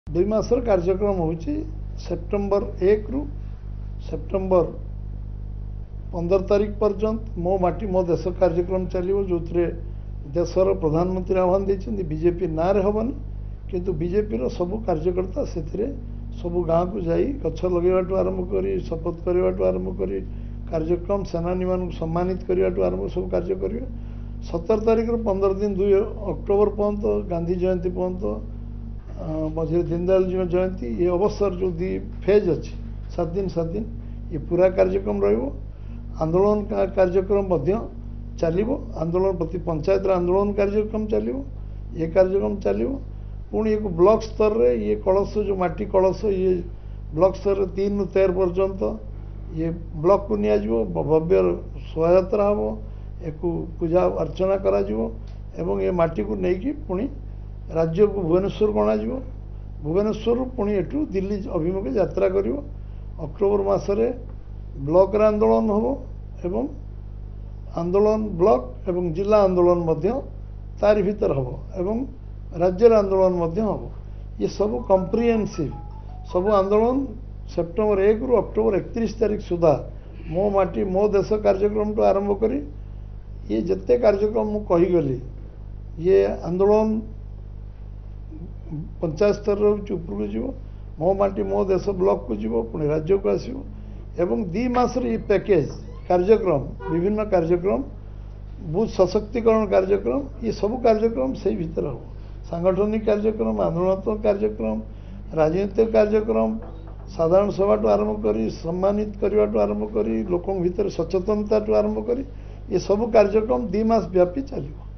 दुई मासर कार्यक्रम होची सेप्टेम्बर 1 रु सेप्टेम्बर 15 तारीख पर्यंत मो माटी मो देश कार्यक्रम चलो जो देशर प्रधानमंत्री आह्वान देते बीजेपी ना हेनी किंतु बीजेपी सबू कार्यकर्ता से सबू गाँव को जाई गछ लगेवा आरंभ कर शपथ करने आरंभ कर कार्यक्रम सेनानी मान सम्मानित करने आरंभ सब कार्य करेंगे 17 तारीख 15 दिन 2 अक्टोबर पर्यंत गांधी जयंती पर्यंत मझे दीनदयाल जी जयंती ये अवसर जो दी फेज अच्छी 7 दिन ये पूरा कार्यक्रम रो आंदोलन कार्यक्रम चलो आंदोलन प्रति पंचायत आंदोलन कार्यक्रम चलो ये कार्यक्रम चलो पुणी एक ब्लॉक स्तर रे ये कलश जो माटी कलश ये ब्लॉक स्तर 3 रु 13 पर्यंत ये ब्लॉक को नियाजिवो भव्य शोभायात्रा हम एक पूजा अर्चना करा एवं ये माटी को लेकिन पुणी राज्य को भुवनेश्वर गणाजिवो भुवनेश्वर पुणी एठू दिल्ली अभिमुखे यात्रा करिवो अक्टोबर मासरे ब्लॉक रे आंदोलन हम एवं आंदोलन ब्लॉक एवं जिला आंदोलन मध्य तारी भीतर हम एवं राज्य आंदोलन मध्य हम ये सब कम्प्रिहेन्सिव सब आंदोलन सेप्टेम्बर 1 रु अक्टोबर 31 तारीख सुधा मो माटी मो देश कार्यक्रम तो आरंभ करी ये जिते कार्यक्रम मु कहीगली ये आंदोलन पंचायत स्तर ऊपर जीव मो माटी मो देश ब्लॉक को जीव पुणी राज्य को आसो एवं 2 मास ये पैकेज कार्यक्रम विभिन्न कार्यक्रम बूथ सशक्तिकरण कार्यक्रम ये सब कार्यक्रम से भीतर हो सांगठनिक कार्यक्रम आंदोलनात्मक कार्यक्रम राजनीतिक कार्यक्रम साधारण सभा आरंभ कर सम्मानित करने आरंभ कर लोक भीतर सचेतनता आरंभ कर ये सब कार्यक्रम 2 मास व्यापी चलो।